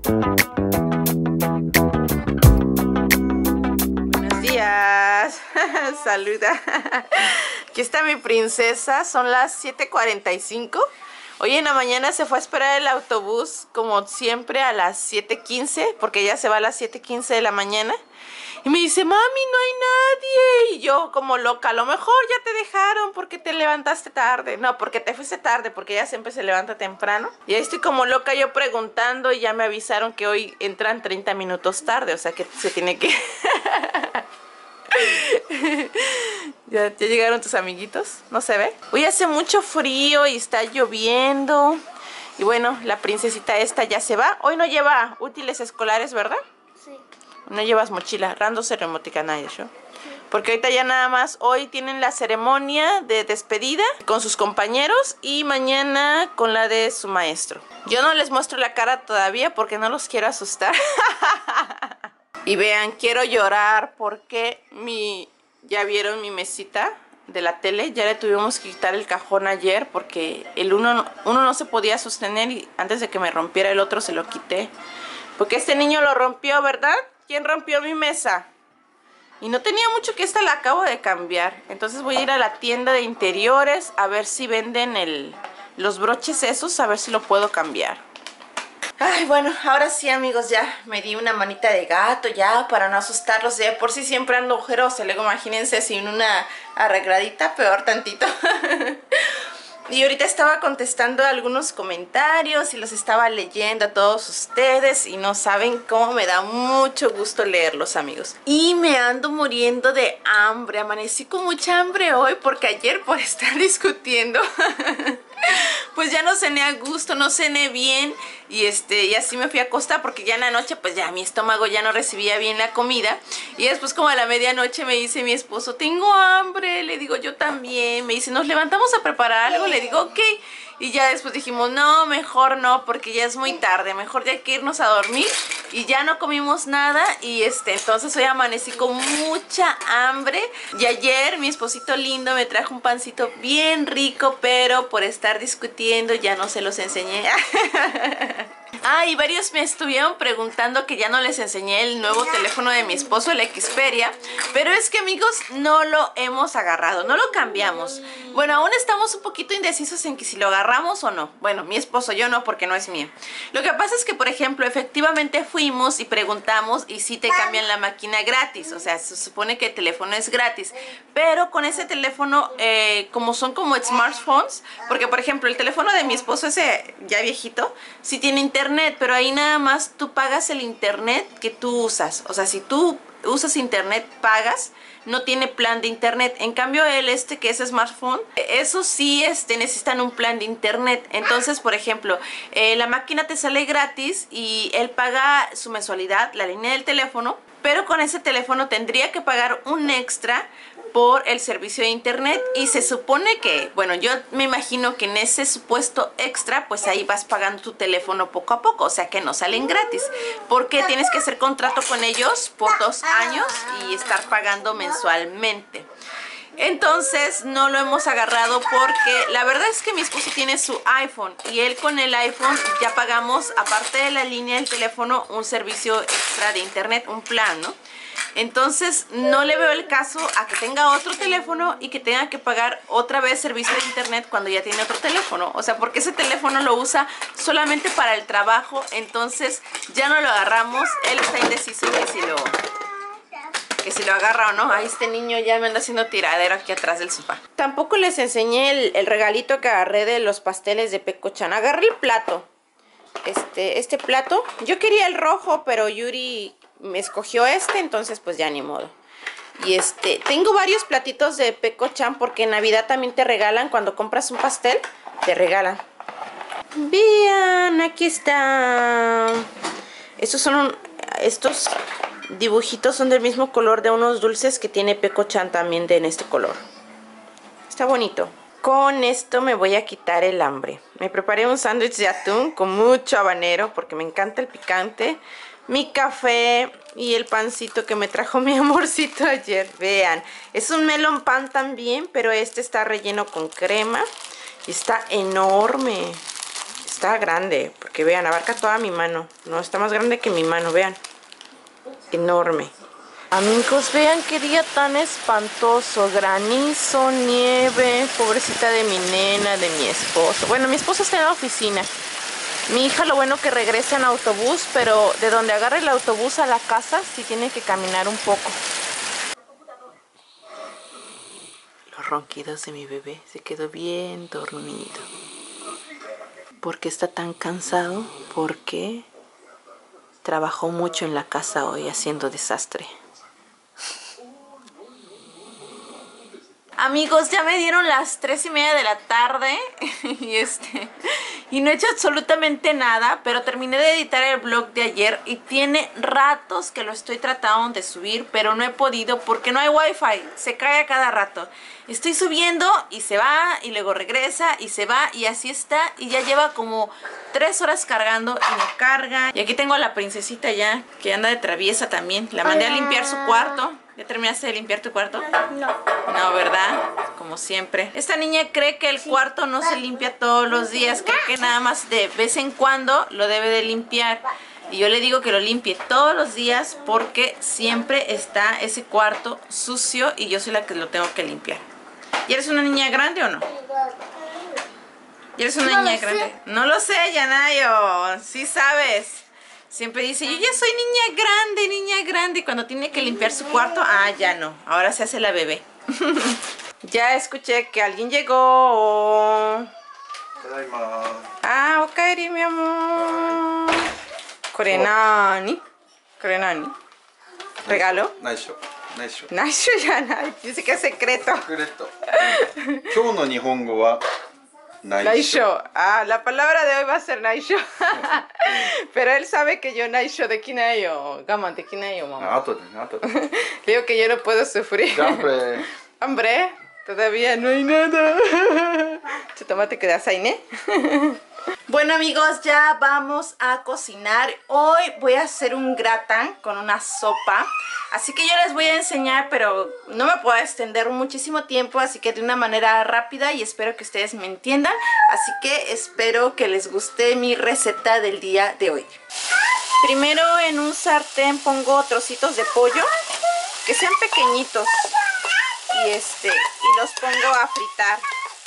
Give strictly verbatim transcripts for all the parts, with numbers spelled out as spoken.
Buenos días. Saluda. Aquí está mi princesa. Son las siete cuarenta y cinco. Hoy en la mañana se fue a esperar el autobús, como siempre, a las siete quince, porque ella se va a las siete quince de la mañana. Y me dice, mami, no hay nadie. Y yo, como loca, a lo mejor ya te dejaron porque te levantaste tarde. No, porque te fuiste tarde, porque ella siempre se levanta temprano. Y ahí estoy como loca yo preguntando y ya me avisaron que hoy entran treinta minutos tarde. O sea que se tiene que... ¿Ya, ¿Ya llegaron tus amiguitos? ¿No se ve? Hoy hace mucho frío y está lloviendo. Y bueno, la princesita esta ya se va. Hoy no lleva útiles escolares, ¿verdad? Sí. No llevas mochila. Rando ceremotica nadie, ¿no? Sí. Porque ahorita ya nada más, hoy tienen la ceremonia de despedida con sus compañeros y mañana con la de su maestro. Yo no les muestro la cara todavía porque no los quiero asustar. Y vean, quiero llorar porque mi, ya vieron mi mesita de la tele. Ya le tuvimos que quitar el cajón ayer porque el uno, uno no se podía sostener y antes de que me rompiera el otro se lo quité. Porque este niño lo rompió, ¿verdad? ¿Quién rompió mi mesa? Y no tenía mucho que esta la acabo de cambiar. Entonces voy a ir a la tienda de interiores a ver si venden el, los broches esos, a ver si lo puedo cambiar. Ay, bueno, ahora sí, amigos, ya me di una manita de gato ya para no asustarlos. De por sí siempre ando ojerosa, luego imagínense sin una arregladita, peor tantito. Y ahorita estaba contestando algunos comentarios y los estaba leyendo a todos ustedes y no saben cómo me da mucho gusto leerlos, amigos. Y me ando muriendo de hambre, amanecí con mucha hambre hoy porque ayer por estar discutiendo pues ya no cené a gusto, no cené bien y este y así me fui a acostar porque ya en la noche pues ya mi estómago ya no recibía bien la comida. Y después como a la medianoche me dice mi esposo, tengo hambre, le digo yo también, me dice, ¿nos levantamos a preparar algo? Le digo, ok. Y ya después dijimos, no, mejor no, porque ya es muy tarde, mejor ya hay que irnos a dormir. Y ya no comimos nada y este, entonces hoy amanecí con mucha hambre. Y ayer mi esposito lindo me trajo un pancito bien rico, pero por estar discutiendo ya no se los enseñé. Ah, y varios me estuvieron preguntando que ya no les enseñé el nuevo teléfono de mi esposo, el Xperia. Pero es que, amigos, no lo hemos agarrado, no lo cambiamos. Bueno, aún estamos un poquito indecisos en que si lo agarramos o no. Bueno, mi esposo, yo no, porque no es mío. Lo que pasa es que, por ejemplo, efectivamente fuimos y preguntamos y sí te cambian la máquina gratis. O sea, se supone que el teléfono es gratis. Pero con ese teléfono, eh, como son como smartphones, porque, por ejemplo, el teléfono de mi esposo, ese ya viejito, sí tiene internet. Pero ahí nada más tú pagas el internet que tú usas. O sea, si tú usas internet, pagas, no tiene plan de internet. En cambio, el este que es smartphone, eso sí este, necesitan un plan de internet. Entonces, por ejemplo, eh, la máquina te sale gratis y él paga su mensualidad, la línea del teléfono, pero con ese teléfono tendría que pagar un extra por el servicio de internet. Y se supone que, bueno, yo me imagino que en ese supuesto extra, pues ahí vas pagando tu teléfono poco a poco, o sea que no salen gratis, porque tienes que hacer contrato con ellos por dos años y estar pagando mensualmente. Entonces no lo hemos agarrado porque la verdad es que mi esposo tiene su iPhone y él con el iPhone ya pagamos, aparte de la línea del teléfono, un servicio extra de internet, un plan, ¿no? Entonces no le veo el caso a que tenga otro teléfono y que tenga que pagar otra vez servicio de internet cuando ya tiene otro teléfono. O sea, porque ese teléfono lo usa solamente para el trabajo, entonces ya no lo agarramos. Él está indeciso que si lo, que si lo agarra o no. Ay, este niño ya me anda haciendo tiradero aquí atrás del sofá. Tampoco les enseñé el, el regalito que agarré de los pasteles de Peco-chan. Agarré el plato. Este, este plato. Yo quería el rojo, pero Yuri me escogió este, entonces pues ya ni modo. Y este, tengo varios platitos de Peco-chan porque en Navidad también te regalan, cuando compras un pastel, te regalan. Vean, aquí está. Estos son un, estos dibujitos son del mismo color de unos dulces que tiene Peco-chan también de en este color. Está bonito. Con esto me voy a quitar el hambre. Me preparé un sándwich de atún con mucho habanero porque me encanta el picante. Mi café y el pancito que me trajo mi amorcito ayer. Vean, es un melon pan también, pero este está relleno con crema y está enorme. Está grande, porque vean, abarca toda mi mano. No, está más grande que mi mano, vean. Enorme. Amigos, vean qué día tan espantoso. Granizo, nieve, pobrecita de mi nena, de mi esposo. Bueno, mi esposo está en la oficina. Mi hija lo bueno que regresa en autobús, pero de donde agarra el autobús a la casa sí tiene que caminar un poco. Los ronquidos de mi bebé, se quedó bien dormido. ¿Por qué está tan cansado? Porque trabajó mucho en la casa hoy haciendo desastre. Amigos, ya me dieron las tres y media de la tarde y este y no he hecho absolutamente nada, pero terminé de editar el vlog de ayer y tiene ratos que lo estoy tratando de subir, pero no he podido porque no hay wifi, se cae a cada rato. Estoy subiendo y se va y luego regresa y se va y así está y ya lleva como tres horas cargando y no carga. Y aquí tengo a la princesita ya que anda de traviesa también, la mandé a limpiar su cuarto. ¿Ya terminaste de limpiar tu cuarto? No. No, ¿verdad? Como siempre. Esta niña cree que el cuarto no se limpia todos los días. Cree que nada más de vez en cuando lo debe de limpiar. Y yo le digo que lo limpie todos los días porque siempre está ese cuarto sucio y yo soy la que lo tengo que limpiar. ¿Y eres una niña grande o no? ¿Y eres una No niña lo grande? sé. No lo sé, Yanayo. Sí sabes. Siempre dice, yo ya soy niña grande, niña grande. Y cuando tiene que limpiar su cuarto, ah, ya no. Ahora se hace la bebé. Ya escuché que alguien llegó. Ah, okaeri, mi amor. Korenani. Korenani. ¿Regalo? Naisho. Naisho. Naisho ya nai. Dice que es secreto. Secreto. Kyou no nihongo wa naisho. Naisho. Ah, la palabra de hoy va a ser Naisho. Pero él sabe que yo Naisho de Kinayo. Gaman de Kinayo, mamá. Ato de, ato de. Le digo que yo no puedo sufrir. Hambre. Hambre. Todavía no hay nada. Chutomate que das ahí, ¿ne? Bueno amigos, ya vamos a cocinar. Hoy voy a hacer un gratin con una sopa. Así que yo les voy a enseñar, pero no me puedo extender muchísimo tiempo. Así que de una manera rápida y espero que ustedes me entiendan. Así que espero que les guste mi receta del día de hoy. Primero en un sartén pongo trocitos de pollo que sean pequeñitos. Y, este, y los pongo a fritar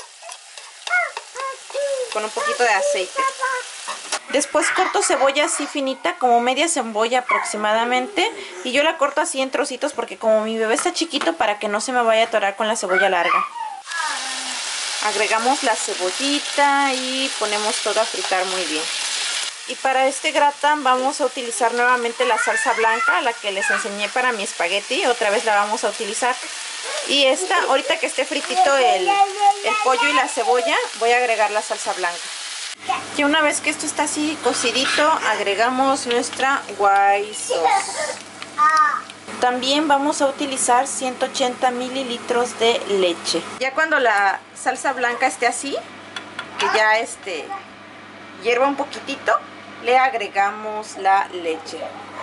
con un poquito de aceite. Después corto cebolla así finita, como media cebolla aproximadamente. Y yo la corto así en trocitos porque como mi bebé está chiquito, para que no se me vaya a atorar con la cebolla larga. Agregamos la cebollita y ponemos todo a fritar muy bien. Y para este gratin vamos a utilizar nuevamente la salsa blanca, la que les enseñé para mi espagueti. Otra vez la vamos a utilizar. Y esta, ahorita que esté fritito el, el pollo y la cebolla, voy a agregar la salsa blanca. Y una vez que esto está así cocidito, agregamos nuestra white sauce. También vamos a utilizar ciento ochenta mililitros de leche. Ya cuando la salsa blanca esté así, que ya este hierva un poquitito, le agregamos la leche.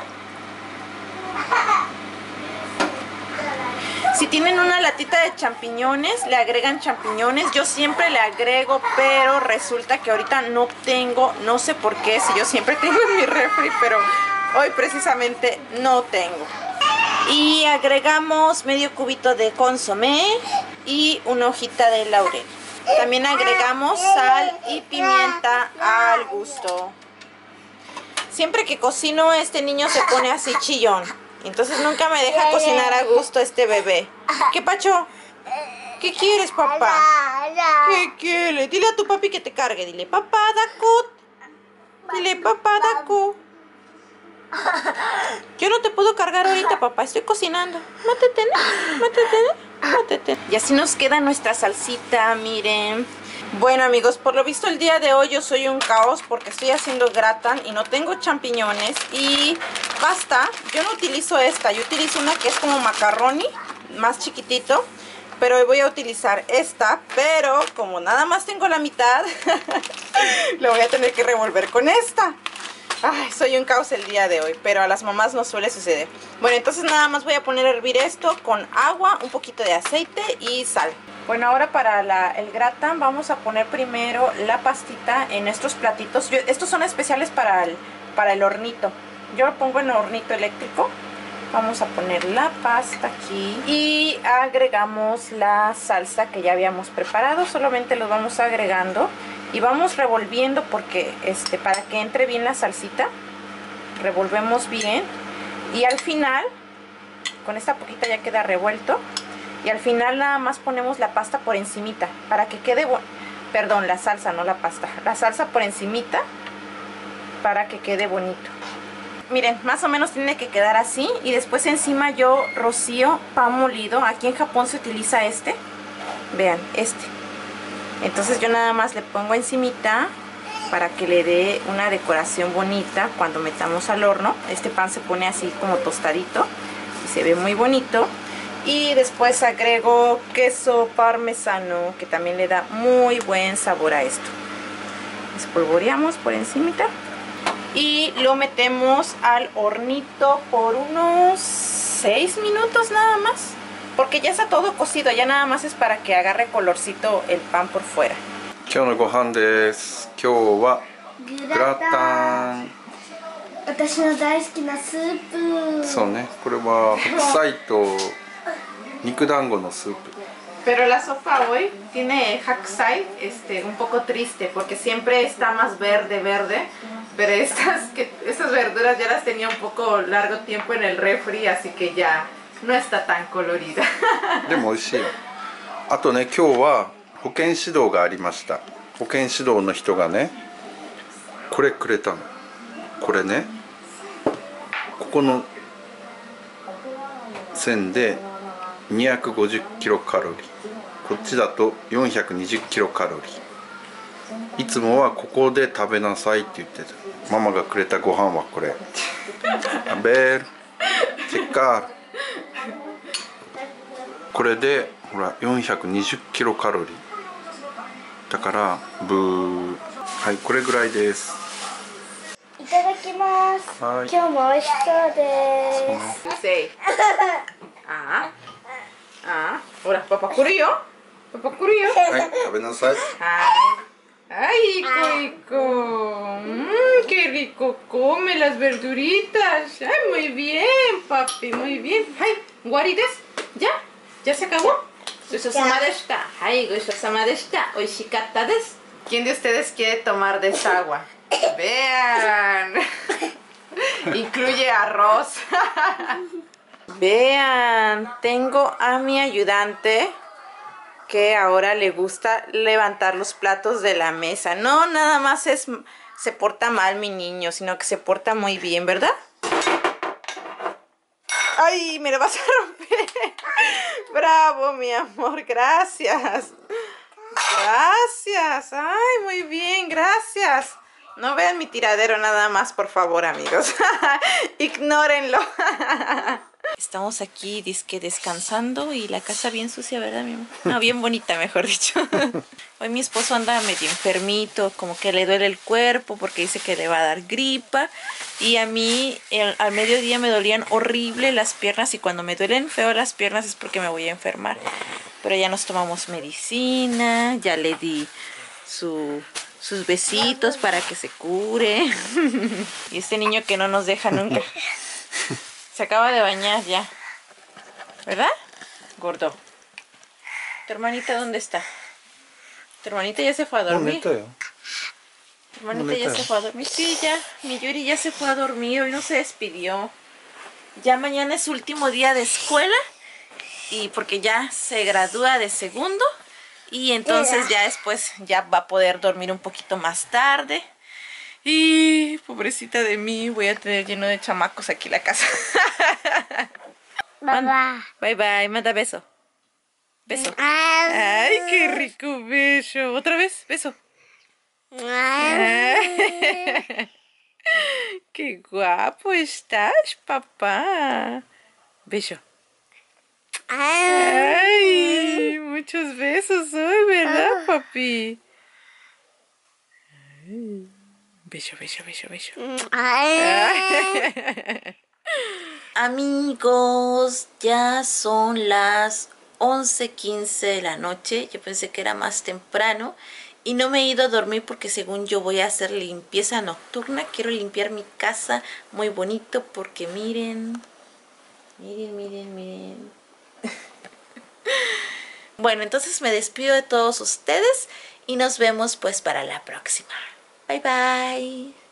Si tienen una latita de champiñones, le agregan champiñones. Yo siempre le agrego, pero resulta que ahorita no tengo, no sé por qué, si yo siempre tengo en mi refri, pero hoy precisamente no tengo. Y agregamos medio cubito de consomé y una hojita de laurel. También agregamos sal y pimienta al gusto. Siempre que cocino, este niño se pone así chillón. Entonces nunca me deja cocinar a gusto este bebé. ¿Qué pacho? ¿Qué quieres, papá? ¿Qué quieres? Dile a tu papi que te cargue. Dile, papá, Daku. Dile, papá, Daku. Yo no te puedo cargar ahorita, papá. Estoy cocinando. Mátete, mátete, mátete. Y así nos queda nuestra salsita, miren. Bueno amigos, por lo visto el día de hoy yo soy un caos porque estoy haciendo gratin y no tengo champiñones y pasta. Yo no utilizo esta, yo utilizo una que es como macaroni, más chiquitito, pero hoy voy a utilizar esta, pero como nada más tengo la mitad, lo voy a tener que revolver con esta. Ay, soy un caos el día de hoy, pero a las mamás no suele suceder. Bueno, entonces nada más voy a poner a hervir esto con agua, un poquito de aceite y sal. Bueno, ahora para la, el gratin vamos a poner primero la pastita en estos platitos. Yo, estos son especiales para el, para el hornito. Yo lo pongo en el hornito eléctrico. Vamos a poner la pasta aquí y agregamos la salsa que ya habíamos preparado. Solamente lo vamos agregando y vamos revolviendo porque este, para que entre bien la salsita. Revolvemos bien y al final, con esta poquita ya queda revuelto. Y al final nada más ponemos la pasta por encimita para que quede, perdón, la salsa, no la pasta. La salsa por encimita para que quede bonito. Miren, más o menos tiene que quedar así. Y después encima yo rocío pan molido. Aquí en Japón se utiliza este. Vean, este. Entonces yo nada más le pongo encimita para que le dé una decoración bonita cuando metamos al horno. Este pan se pone así como tostadito y se ve muy bonito. Y después agrego queso parmesano, que también le da muy buen sabor a esto. Espolvoreamos por encimita. Y lo metemos al hornito por unos seis minutos nada más. Porque ya está todo cocido, ya nada más es para que agarre colorcito el pan por fuera. 今日のご飯です。今日はグラタン。 私の大好きなスープ。 そうね、これは白菜と肉団子のスープ。 Pero la sopa hoy tiene hakusai, este, un poco triste porque siempre está más verde, verde. Pero estas, que, estas verduras ya las tenía un poco largo tiempo en el refri, así que ya no está tan colorida. でも美味しいよ。あとね、今日は保健指導がありました。保健指導の人がね、これくれたの。これね、ここの線でにひゃくごじゅっキロカロリー、こっちだとよんひゃくにじゅっキロカロリー。いつもはここで食べなさいって言ってた。ママがくれたご飯はこれ。食べる。チェッカー。これでほらよんひゃくにじゅっキロカロリー。だからブー。はい、これぐらいです。 いただきます。 はい。 今日も美味しそうです。 Sí. Ah, ah. Ahora, papá Curillo. Papá Curillo. はい、食べなさい。 Ay, Coico. Mmm, qué rico come las verduritas. Ay, muy bien, papi, muy bien. Ay, guarides. ¿Ya? ¿Ya se acabó? Gusosama deshita. Ay, gusosama deshita. Oishikatta desu. ¿Quién de ustedes quiere tomar de esta agua? Vean. Incluye arroz. Vean, tengo a mi ayudante que ahora le gusta levantar los platos de la mesa. No, nada más es se porta mal mi niño, sino que se porta muy bien, ¿verdad? ¡Ay, me lo vas a romper! ¡Bravo, mi amor! ¡Gracias! ¡Gracias! ¡Ay, muy bien! ¡Gracias! No vean mi tiradero nada más, por favor, amigos. Ignórenlo. Estamos aquí disque descansando y la casa bien sucia, ¿verdad, mi amor? No, bien bonita, mejor dicho. Hoy mi esposo anda medio enfermito, como que le duele el cuerpo porque dice que le va a dar gripa. Y a mí el, al mediodía me dolían horrible las piernas y cuando me duelen feo las piernas es porque me voy a enfermar. Pero ya nos tomamos medicina, ya le di su... sus besitos para que se cure. Y este niño que no nos deja nunca. Se acaba de bañar ya. ¿Verdad? Gordo. ¿Tu hermanita dónde está? Tu hermanita ya se fue a dormir. Tu hermanita ya se fue a dormir. Sí, ya. Mi Yuri ya se fue a dormir. Hoy no se despidió. Ya mañana es su último día de escuela. Y porque ya se gradúa de segundo. Y entonces ya después ya va a poder dormir un poquito más tarde. Y pobrecita de mí, voy a tener lleno de chamacos aquí la casa. Bye bye. Bye bye, manda beso. Beso. Ay, qué rico beso. Otra vez, beso. Qué guapo estás, papá. Beso. Ay, muchos besos hoy, ¿verdad, papi? Ay. Beso, beso, beso, beso. Amigos, ya son las once quince de la noche. Yo pensé que era más temprano. Y no me he ido a dormir porque según yo voy a hacer limpieza nocturna. Quiero limpiar mi casa muy bonito porque miren. Miren, miren, miren. Bueno, entonces me despido de todos ustedes y nos vemos pues para la próxima. Bye, bye.